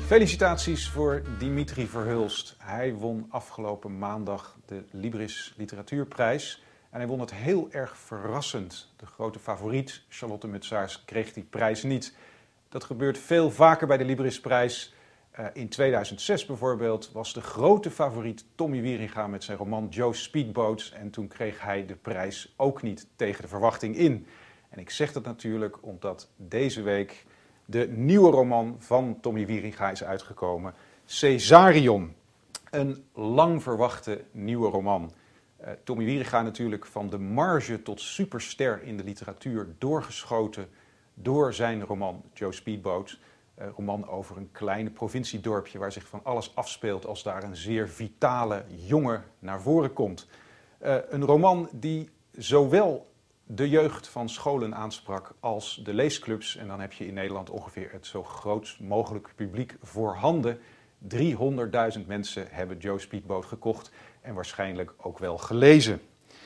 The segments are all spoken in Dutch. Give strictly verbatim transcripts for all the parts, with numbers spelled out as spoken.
Felicitaties voor Dimitri Verhulst. Hij won afgelopen maandag de Libris Literatuurprijs. En hij won het heel erg verrassend. De grote favoriet, Charlotte Mutsaers, kreeg die prijs niet. Dat gebeurt veel vaker bij de Librisprijs. Uh, in tweeduizend zes bijvoorbeeld was de grote favoriet Tommy Wieringa met zijn roman Joe Speedboat. En toen kreeg hij de prijs ook niet tegen de verwachting in. En ik zeg dat natuurlijk omdat deze week de nieuwe roman van Tommy Wieringa is uitgekomen, Caesarion. Een lang verwachte nieuwe roman. Uh, Tommy Wieringa natuurlijk van de marge tot superster in de literatuur doorgeschoten door zijn roman Joe Speedboat. Een roman over een kleine provinciedorpje waar zich van alles afspeelt als daar een zeer vitale jongen naar voren komt. Uh, een roman die zowel de jeugd van scholen aansprak als de leesclubs. En dan heb je in Nederland ongeveer het zo groot mogelijke publiek voorhanden. driehonderdduizend mensen hebben Joe Speedboat gekocht en waarschijnlijk ook wel gelezen.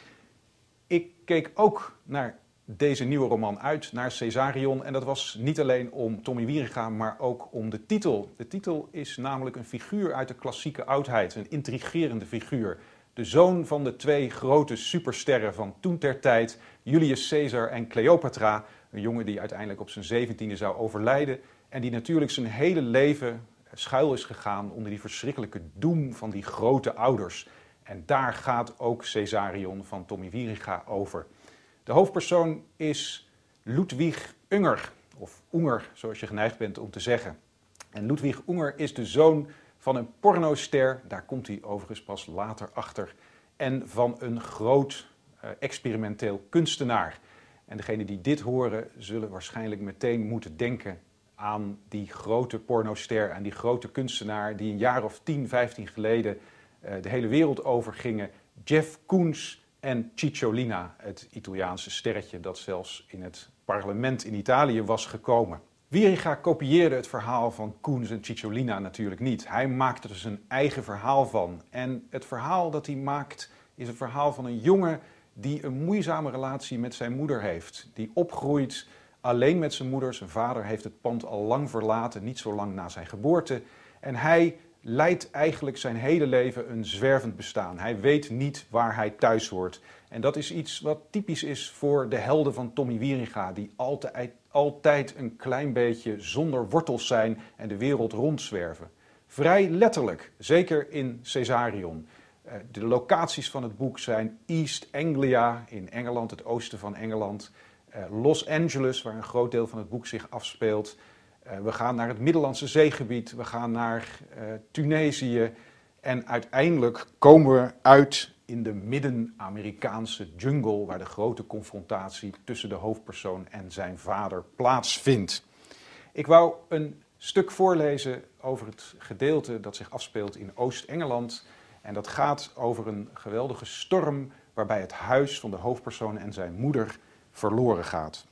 Ik keek ook naar deze nieuwe roman uit, naar Caesarion. En dat was niet alleen om Tommy Wieringa, maar ook om de titel. De titel is namelijk een figuur uit de klassieke oudheid, een intrigerende figuur. De zoon van de twee grote supersterren van toen ter tijd, Julius Caesar en Cleopatra. Een jongen die uiteindelijk op zijn zeventiende zou overlijden. En die natuurlijk zijn hele leven schuil is gegaan onder die verschrikkelijke doem van die grote ouders. En daar gaat ook Caesarion van Tommy Wieringa over. De hoofdpersoon is Ludwig Unger, of Unger zoals je geneigd bent om te zeggen. En Ludwig Unger is de zoon van een pornoster, daar komt hij overigens pas later achter, en van een groot uh, experimenteel kunstenaar. En degenen die dit horen zullen waarschijnlijk meteen moeten denken aan die grote pornoster en die grote kunstenaar die een jaar of tien, vijftien geleden uh, de hele wereld overgingen. Jeff Koons en Cicciolina, het Italiaanse sterretje dat zelfs in het parlement in Italië was gekomen. Wieringa kopieerde het verhaal van Koons en Cicciolina natuurlijk niet. Hij maakte er zijn eigen verhaal van. En het verhaal dat hij maakt is een verhaal van een jongen die een moeizame relatie met zijn moeder heeft. Die opgroeit alleen met zijn moeder. Zijn vader heeft het pand al lang verlaten, niet zo lang na zijn geboorte. En hij leidt eigenlijk zijn hele leven een zwervend bestaan. Hij weet niet waar hij thuis hoort. En dat is iets wat typisch is voor de helden van Tommy Wieringa, die altijd, altijd een klein beetje zonder wortels zijn en de wereld rondzwerven. Vrij letterlijk, zeker in Caesarion. De locaties van het boek zijn East Anglia in Engeland, het oosten van Engeland. Los Angeles, waar een groot deel van het boek zich afspeelt. We gaan naar het Middellandse Zeegebied, we gaan naar uh, Tunesië en uiteindelijk komen we uit in de Midden-Amerikaanse jungle waar de grote confrontatie tussen de hoofdpersoon en zijn vader plaatsvindt. Ik wou een stuk voorlezen over het gedeelte dat zich afspeelt in Oost-Engeland en dat gaat over een geweldige storm waarbij het huis van de hoofdpersoon en zijn moeder verloren gaat.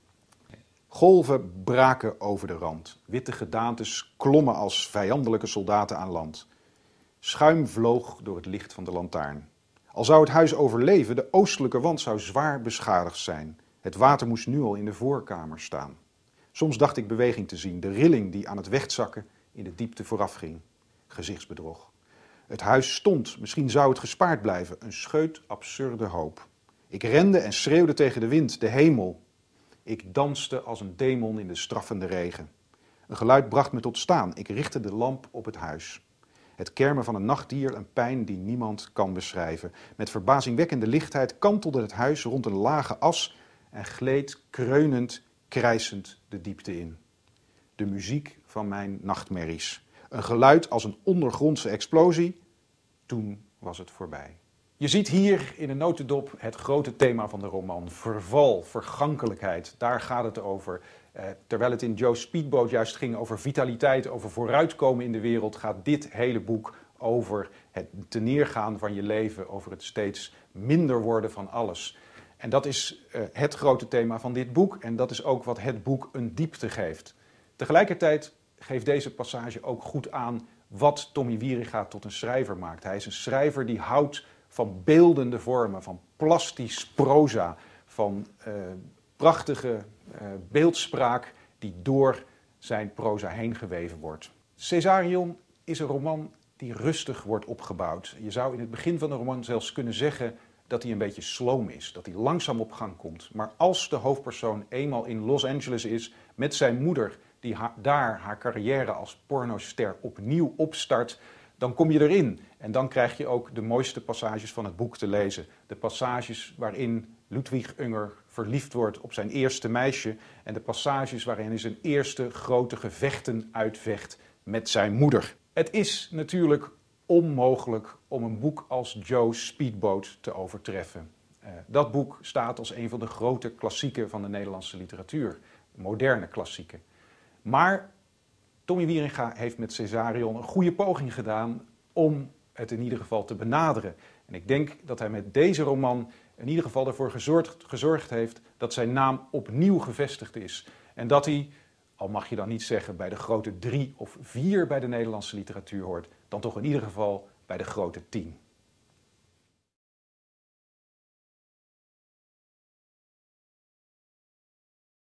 Golven braken over de rand. Witte gedaantes klommen als vijandelijke soldaten aan land. Schuim vloog door het licht van de lantaarn. Al zou het huis overleven, de oostelijke wand zou zwaar beschadigd zijn. Het water moest nu al in de voorkamer staan. Soms dacht ik beweging te zien, de rilling die aan het wegzakken in de diepte voorafging. Gezichtsbedrog. Het huis stond, misschien zou het gespaard blijven, een scheut absurde hoop. Ik rende en schreeuwde tegen de wind, de hemel. Ik danste als een demon in de straffende regen. Een geluid bracht me tot staan. Ik richtte de lamp op het huis. Het kermen van een nachtdier, een pijn die niemand kan beschrijven. Met verbazingwekkende lichtheid kantelde het huis rond een lage as en gleed kreunend, krijsend de diepte in. De muziek van mijn nachtmerries. Een geluid als een ondergrondse explosie. Toen was het voorbij. Je ziet hier in een notendop het grote thema van de roman. Verval, vergankelijkheid, daar gaat het over. Uh, terwijl het in Joe Speedboat juist ging over vitaliteit, over vooruitkomen in de wereld, gaat dit hele boek over het teneergaan van je leven, over het steeds minder worden van alles. En dat is uh, het grote thema van dit boek en dat is ook wat het boek een diepte geeft. Tegelijkertijd geeft deze passage ook goed aan wat Tommy Wieringa tot een schrijver maakt. Hij is een schrijver die houdt van beeldende vormen, van plastisch proza, van uh, prachtige uh, beeldspraak die door zijn proza heen geweven wordt. Caesarion is een roman die rustig wordt opgebouwd. Je zou in het begin van de roman zelfs kunnen zeggen dat hij een beetje sloom is, dat hij langzaam op gang komt. Maar als de hoofdpersoon eenmaal in Los Angeles is met zijn moeder, die ha- daar haar carrière als pornoster opnieuw opstart, dan kom je erin. En dan krijg je ook de mooiste passages van het boek te lezen. De passages waarin Ludwig Unger verliefd wordt op zijn eerste meisje en de passages waarin hij zijn eerste grote gevechten uitvecht met zijn moeder. Het is natuurlijk onmogelijk om een boek als Joe's Speedboat te overtreffen. Uh, dat boek staat als een van de grote klassieken van de Nederlandse literatuur. Moderne klassieken. Maar Tommy Wieringa heeft met Caesarion een goede poging gedaan om het in ieder geval te benaderen. En ik denk dat hij met deze roman in ieder geval ervoor gezorgd, gezorgd heeft dat zijn naam opnieuw gevestigd is. En dat hij, al mag je dan niet zeggen bij de grote drie of vier bij de Nederlandse literatuur hoort, dan toch in ieder geval bij de grote tien.